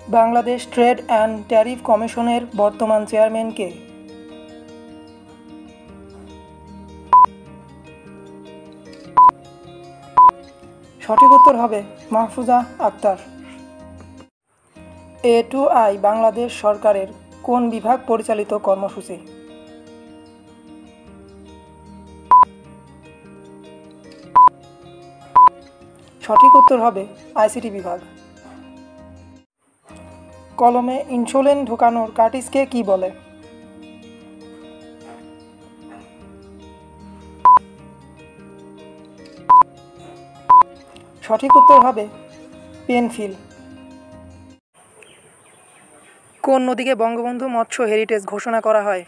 Bangladesh trade and tariff কমিশনের বর্তমান chairman কে? সঠিক উত্তর হবে মাহফুজা আক্তার। A2I বাংলাদেশ সরকারের কোন বিভাগ পরিচালিত কর্মসূচি? সঠিক উত্তর হবে আইসিটি বিভাগ। কলমে ইনসুলিন ঢোকানোর কার্টিজকে কি বলে? সঠিক উত্তর হবে পেনফিল। কোন নদীকে বঙ্গবন্ধু মৎস্য হেরিটেজ ঘোষণা করা হয়?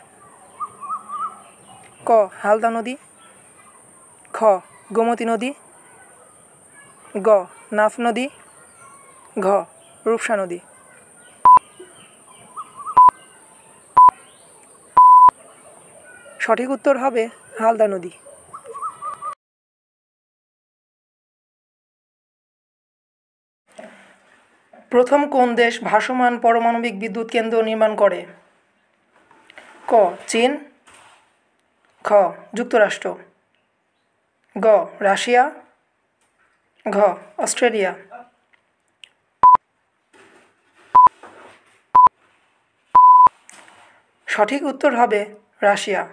ক হালদা নদী, খ গোমতী নদী, গ নাফ নদী, ঘ রূপসা নদী। সঠিক উত্তর হবে হালদা নদী। প্রথম কোন দেশ ভাসমান পারমাণবিক বিদ্যুৎ কেন্দ্র নির্মাণ করে? ক চীন, খ যুক্তরাষ্ট্র, গ রাশিয়া, ঘ অস্ট্রেলিয়া। সঠিক উত্তর হবে রাশিয়া।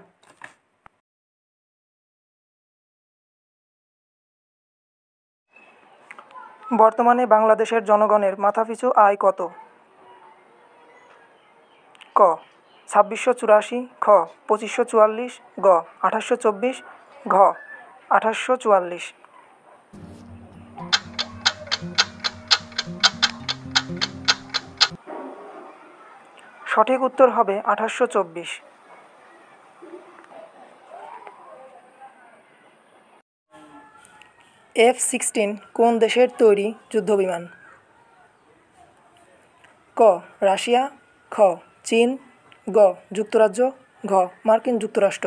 বর্তমানে বাংলাদেশের জনগণের মাথাপিছু আয় কত? ক ২৬৮৪, খ ২৫৪৪, গ ২৮২৪, ঘ ২৮৪৪। সঠিক উত্তর হবে ২৮২৪। F-16 কোন দেশের তৈরি যুদ্ধবিমান? ক রাশিয়া, খ চীন, গ যুক্তরাজ্য, ঘ মার্কিন যুক্তরাষ্ট্র।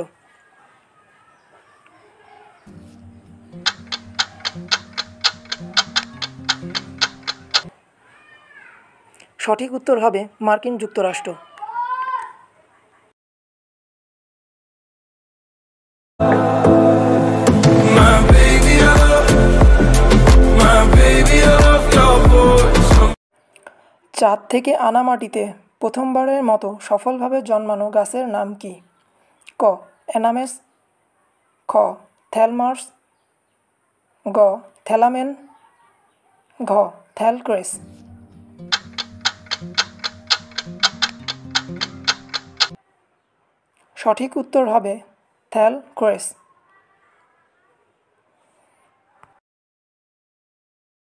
সঠিক উত্তর হবে মার্কিন যুক্তরাষ্ট্র। চাঁদ থেকে আনা মাটিতে প্রথমবারের মতো সফলভাবে জন্মানো গাছের নাম কি? ক অ্যানামেস, খ থ্যালমার্স, গ থ্যালামেন, ঘ থ্যালক্রেস। সঠিক উত্তর হবে থ্যালক্রেস।